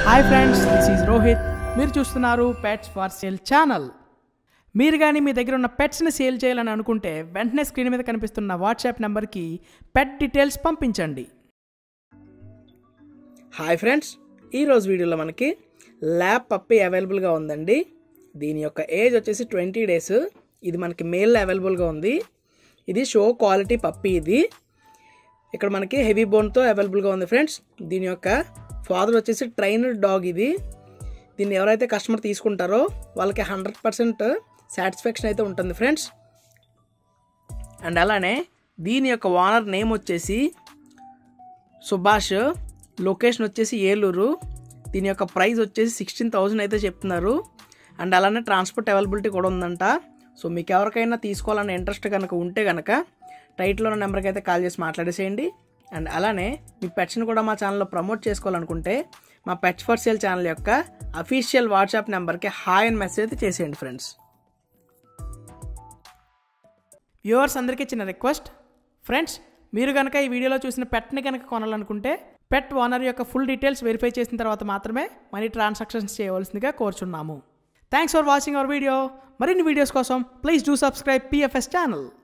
Hi friends, this is Rohit. మీరు చూస్తున్నారు pets for sale channel. మీరు కానీ మీ దగ్గర ఉన్న పెట్స్ని సేల్ చేయాలని అనుకుంటే వెంటనే స్క్రీన్ మీద కనిపిస్తున్న వాట్సాప్ నెంబర్కి పెట్ డీటెయిల్స్ పంపించండి. హాయ్ ఫ్రెండ్స్, ఈరోజు వీడియోలో మనకి ల్యాబ్ పప్పీ అవైలబుల్గా ఉందండి. దీని యొక్క ఏజ్ వచ్చేసి 20 days. ఇది మనకి మేల్లో అవైలబుల్గా ఉంది. ఇది షో క్వాలిటీ పప్పీ. ఇది ఇక్కడ మనకి హెవీ బోన్తో అవైలబుల్గా ఉంది ఫ్రెండ్స్. దీని యొక్క ఫాదర్ వచ్చేసి ట్రైనర్ డాగ్. ఇది దీన్ని ఎవరైతే కస్టమర్ తీసుకుంటారో వాళ్ళకి 100% సాటిస్ఫాక్షన్ అయితే ఉంటుంది ఫ్రెండ్స్. అండ్ అలానే దీని యొక్క ఓనర్ నేమ్ వచ్చేసి సుభాష్. లొకేషన్ వచ్చేసి ఏలూరు. దీని యొక్క ప్రైస్ వచ్చేసి 16,000 అయితే చెప్తున్నారు. అండ్ అలానే ట్రాన్స్పోర్ట్ అవైలబిలిటీ కూడా ఉందంట. సో మీకు ఎవరికైనా తీసుకోవాలనే ఇంట్రెస్ట్ కనుక ఉంటే కనుక టైటిల్లో ఉన్న నెంబర్కి అయితే కాల్ చేసి మాట్లాడేసేయండి. అండ్ అలానే మీ పెట్స్ని కూడా మా ఛానల్లో ప్రమోట్ చేసుకోవాలనుకుంటే మా పెట్స్ ఫర్ సేల్ ఛానల్ యొక్క అఫీషియల్ వాట్సాప్ నెంబర్కి హాయ్ అని మెసేజ్ అయితే చేసేయండి ఫ్రెండ్స్. వ్యూవర్స్ అందరికీ చిన్న రిక్వెస్ట్ ఫ్రెండ్స్, మీరు కనుక ఈ వీడియోలో చూసిన పెట్ని కనుక కొనాలనుకుంటే పెట్ ఓనర్ యొక్క ఫుల్ డీటెయిల్స్ వెరిఫై చేసిన తర్వాత మాత్రమే మనీ ట్రాన్సాక్షన్స్ చేయవలసిందిగా కోరుచున్నాము. Thanks for watching our video. మరిన్ని వీడియోస్ కోసం please do subscribe PFS channel.